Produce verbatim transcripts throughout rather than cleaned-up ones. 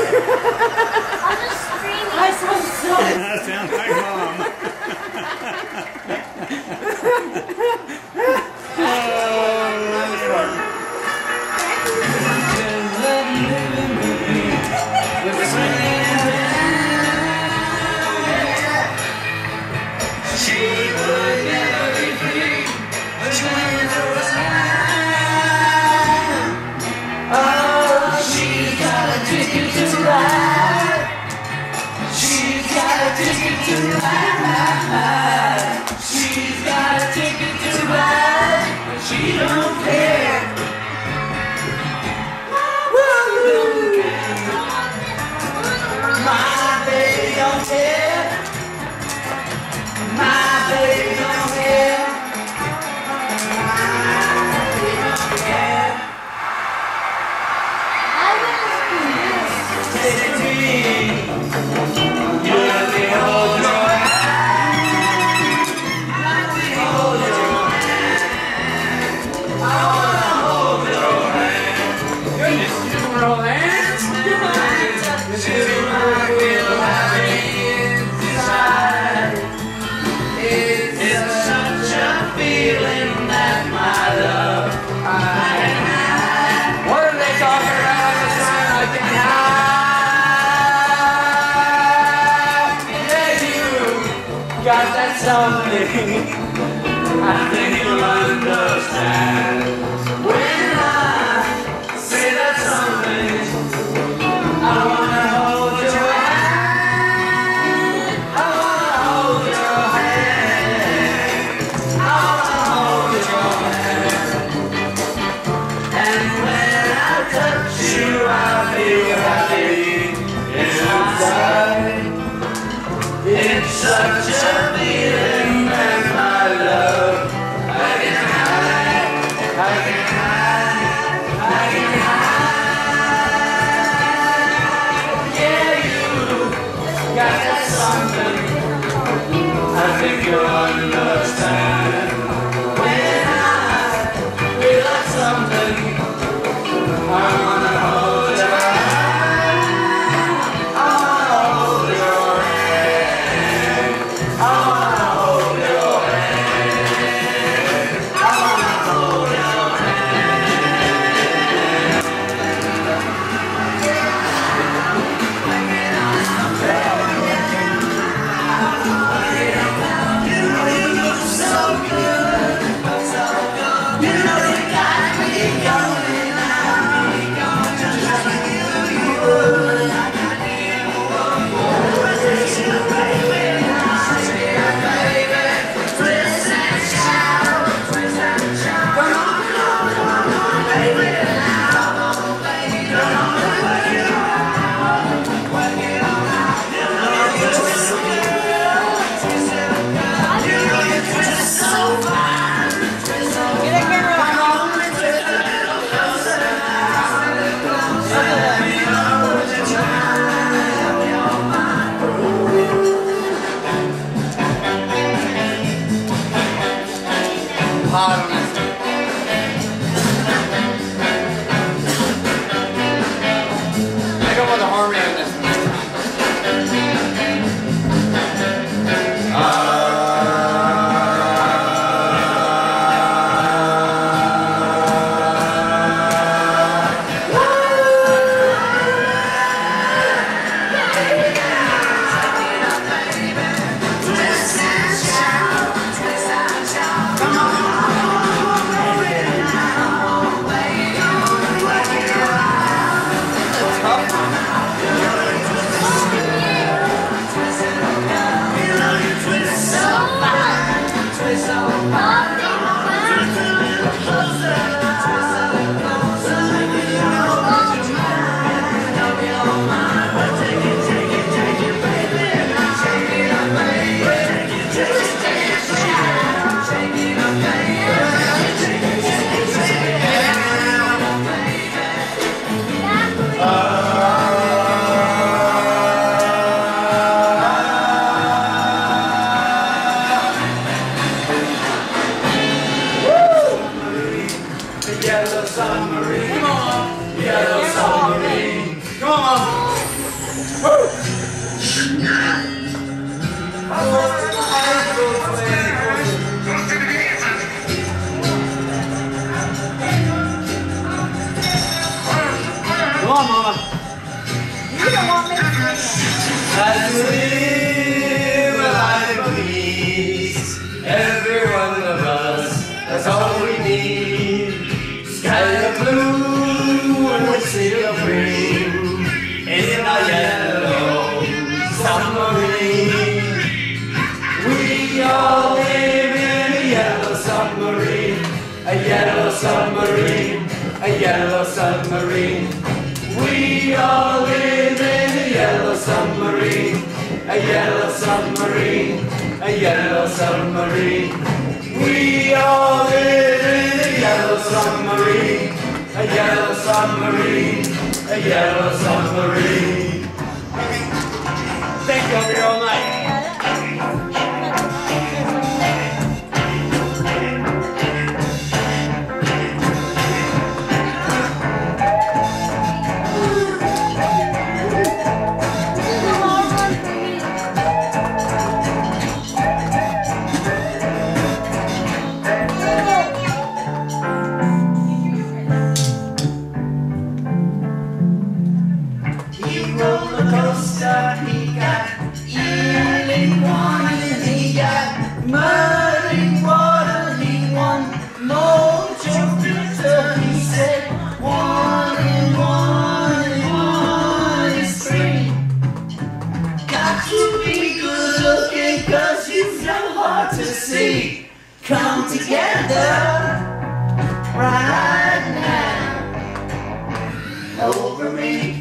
I'll just scream. I sound so. That sounds like Mom. Oh, that's fun. She would never be free, but when it was mine, oh, she's got a ticket to ride. She's got a ticket to ride. She's got a ticket to ride, but she don't care. Well, you don't care. My baby don't care. My baby don't care. My baby don't care. Take it to me. You let me hold your hand. Let me hold your hand. I wanna hold your hand. Goodness, you just wanna hold hands? You might feel happy inside. It's such a feeling that my love I can hide. What are they talking about? The sun I can hide. Yeah, you got that something. I think you'll understand when I say that something. I wanna hold your hand. I wanna hold your hand. I wanna hold your hand. And when I touch you, I feel happy inside. It's such a feeling that my love I can hide, I can hide, I can hide. Yeah, you got that something. I think you'll understand when I feel that something. I wanna hold your hand. I wanna hold your hand. I wanna hold your hand. I wanna hold your to live a life of ease. Every one of us, that's all we need. Sky of blue and we sea of green in a yellow submarine. We all live in a yellow submarine, a yellow submarine, a yellow submarine. We all live in a yellow submarine, a yellow submarine, a yellow submarine. We all live in a yellow submarine, a yellow submarine, a yellow submarine. Thank you, I'll be here all night. He got eating one and he got muddy water. He won Mojo Pizza. He said one and one and one is three. Got to be good looking cause you're so hard to see. Come together right now over me.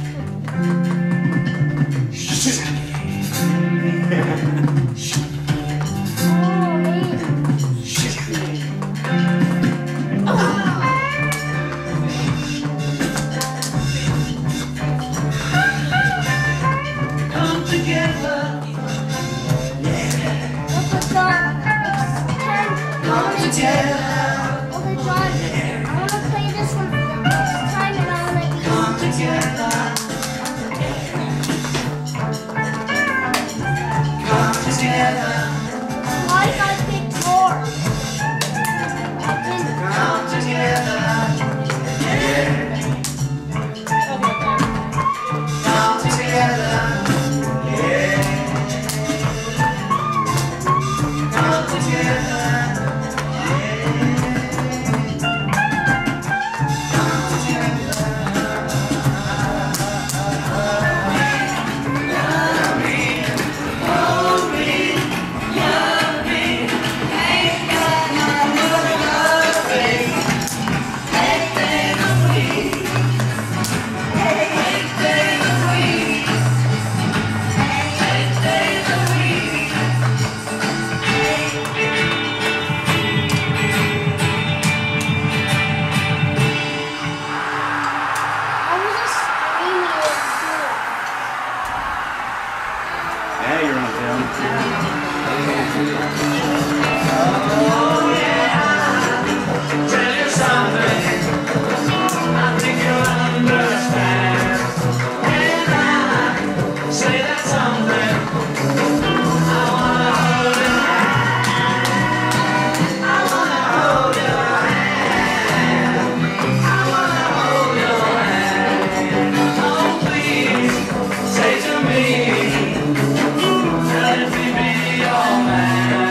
Come together. Yeah. Come together. Okay, John, I want to play this one for the next time and I'll let you. Come together. Come together. Why did I pick four? Come together. Yeah. Come together. Yeah. Come together. Yeah, you're on film. Oh yeah, tell you something. I think you'll understand when I say that something. I wanna hold your hand. I wanna hold your hand. I wanna hold your hand. Oh please, say to me. Let me be your man.